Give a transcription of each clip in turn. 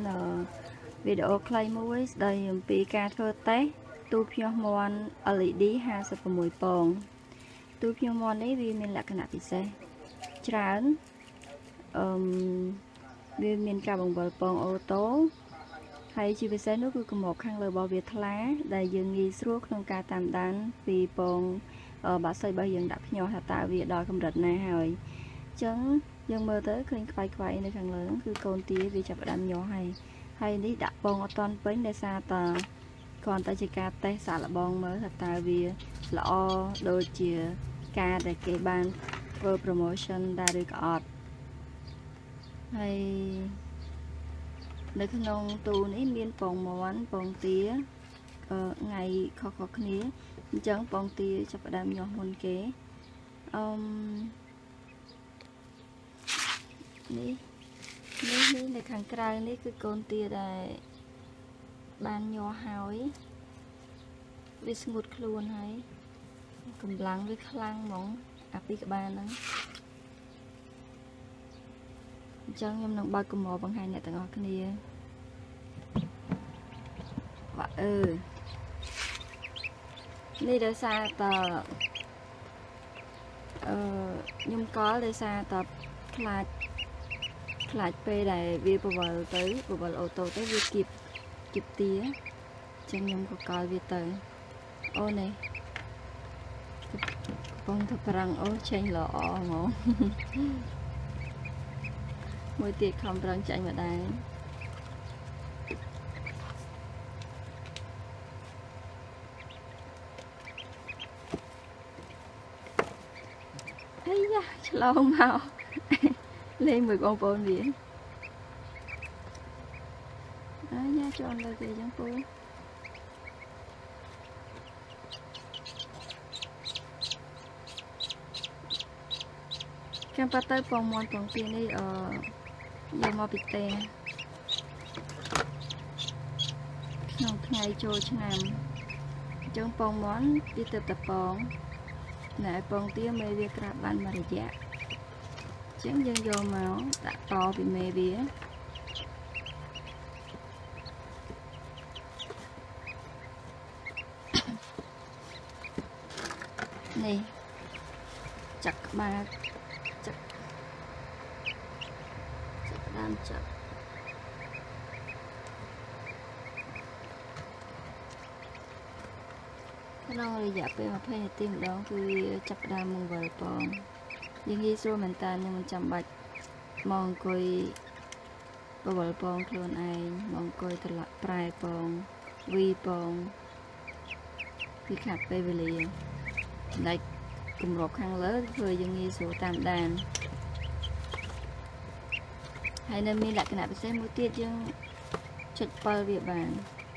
video clayមួយស្ដីអំពីការធ្វើតេស្តទូភ្ញាស់មាន់ LED 56 ពងទូភ្ញាស់មាន់នេះវាមានលក្ខណៈពិសេសច្រើនវាមានការបង្វិលពងអូតូហើយជាពិសេសនោះគឺកម្របខាងលើរបស់វាថ្លាដែលយើងងាយស្រួលក្នុងការតាមដានពីពងបាក់សីរបស់យើងដាក់ភ្ញាស់ថាតើវាដល់កម្រិតណាហើយអញ្ចឹងយើងមើលទៅឃើញខ្វាយៗនៅខាងលើគឺកូនទាវាចាប់ផ្ដើមញាស់ហើយនេះដាក់ពងអត់ទាន់ពេញដោយសារតែគ្រាន់តែជាការតេស្តសាកល្បងមើលថាតើវាល្អដូចជាការដែលគេបានធ្វើ promotion ដែរឬក៏អត់ហើយនៅក្នុងទូនេះមានពងមាន់ពងទាថ្ងៃខុសៗគ្នាអញ្ចឹងពងទាចាប់ផ្ដើមញាស់មុនគេនេះនៅខាងក្រៅនេះគឺកូនទាដែលបានញាស់ហើយវាស្ងួតខ្លួនហើយកម្លាំងវាខ្លាំងហ្មងអាពីក្បាលហ្នឹងអញ្ចឹងខ្ញុំនឹងបើកកម្របបង្ហាញអ្នកទាំងអស់គ្នាបាទនេះដោយសារតែខ្ញុំកល់ដោយសារតែខ្លាចពេលដែលវាបវល់អូតូទៅវាគៀបទាអញ្ចឹងខ្ញុំក៏កល់វាទៅអូនេះកំពុងតែប្រាំងអូចេញល្អហ្មងមួយទៀតខំប្រឹងចាញ់ម្ដែរអាយ៉ាឆ្លងមកលេងមួយបងប្អូនវាអាយ៉ាចូលលើគេចឹងពូចាំប៉ាទៅពងមាន់ពងទានេះយកមកពីផ្ទះក្នុងថ្ងៃចូលឆ្នាំអញ្ចឹងពងមាន់វាទៅតែពងណែពងទាមេវាក្រាបបានមួយរយៈអញ្ចឹងយើងយកមកដាក់តពីមេវានេះចាក់ក្បាលចាក់ដើមចាក់ក្នុងរយៈពេល20នាទីម្ដងគឺវាចាប់ដើមបង្វិលពងយើងងាយស្រួលមែនតើយើងមិនចាំបាច់មកអង្គុយបវលពងខ្លួនឯងមកអង្គុយត្រឡប់ប្រែពងវីពងពីខាត់ពេលវេលាតែគម្របខាងលើធ្វើយើងងាយស្រួលតាមដានហើយនៅមានលក្ខណៈពិសេសមួយទៀតយើងចុចពិលវាបាន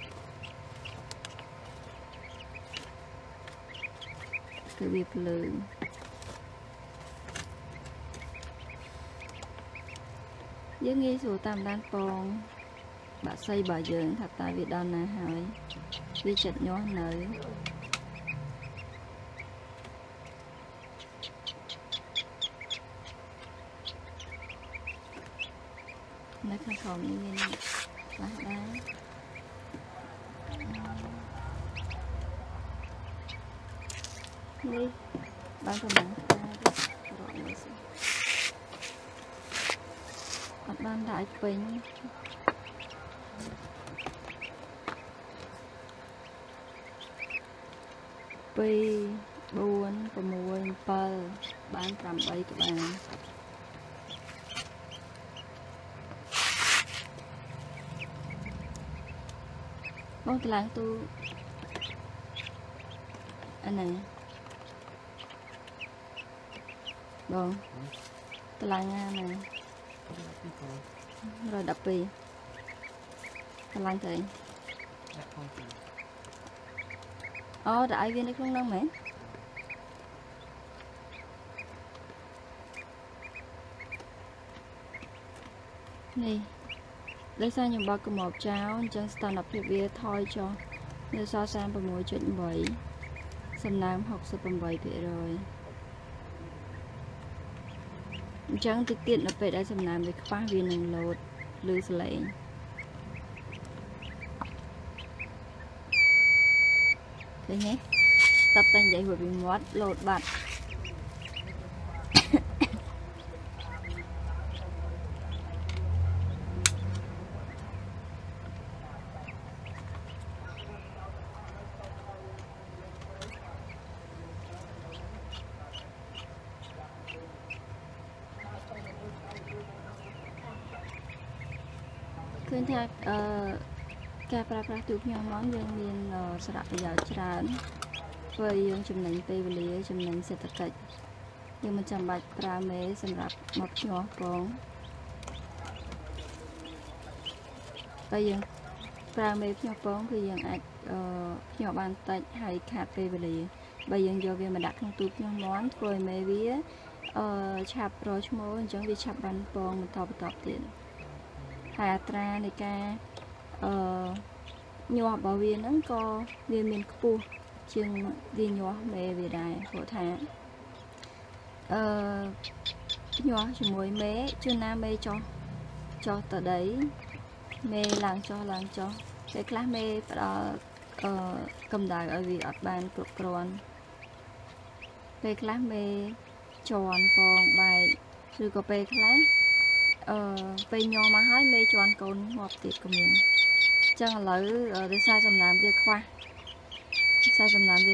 គឺវាភ្លើងយើងងាយស្រួលតាមដានពងបាក់សីរបស់យើងថាតើវាដល់ណាហើយវាចិត្តញាស់នៅនៅខាងក្រោមនេះមានខ្លះដែរនេះបានប្រមាណខែរកមើលសិអត់បានដាក់ឲ្យពេញ2 4 6 7បាន8ក្បាលបងតឡើងទូអានេះបងតឡើងណា112តឡើងទៅអូដាក់ឲ្យវានៅក្នុងនោះមែននេះដោយសារខ្ញុំបើកកម្របចោលអញ្ចឹងស្ថានភាពវាថយចុះនៅសល់ 36.8 សំណើម 68% អញ្ចឹងតិចទៀតនៅពេលដែលសំណើមវាខ្វះវានឹងលោតឬសលេងឃើញទេtậpតែនិយាយរួចពីមាត់លោតបាត់ឃើញថាការប្រើប្រាស់ទូកញ៉ាំមន់យើងមានសារៈប្រយោជន៍ច្រើនធ្វើឲ្យយើងចំណេញពេលវេលាចំណេញសេដ្ឋកិច្ចយើងមិនចាំបាច់ប្រើមេសម្រាប់មកភ្ញាស់ផងតែយើងប្រើមេភ្ញាស់ផងគឺយើងអាចភ្ញាស់បានតិចហើយខាតពេលវេលាបើយើងយកវាមកដាក់ក្នុងទូកភ្ញាស់មន់ធ្វើឲ្យមេវាឆាប់រឈ្មោះអញ្ចឹងវាឆាប់បានពងបន្តទៀតហើយអត្រានៃការញាស់របស់វាហ្នឹងក៏វាមានខ្ពស់ជាងវាញាស់មេវាដែរព្រោះថាញាស់ជាមួយមេជួនណាមេចុះទៅដីមេឡើងចុះពេលខ្លះមេផ្ដល់កម្ដៅឲ្យវាអត់បានគ្រប់គ្រាន់ពេលខ្លះមេជន់ពងបែកឬក៏ពេលខ្លះពេលញ័រមកហើយមេជន់កូនងាប់ទៀតក៏មានអញ្ចឹងឥឡូវដោយសារសំណើមវាខ្វះអញ្ចឹង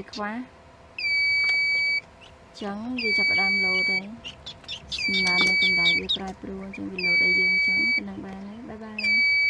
វាចាប់ផ្ដើមលោតហើយសំណើមនៅកម្ដៅវាប្រែប្រួលអញ្ចឹងវាលោតឲ្យយើងអញ្ចឹងប៉ុណ្ណឹងបានហើយបាយបាយ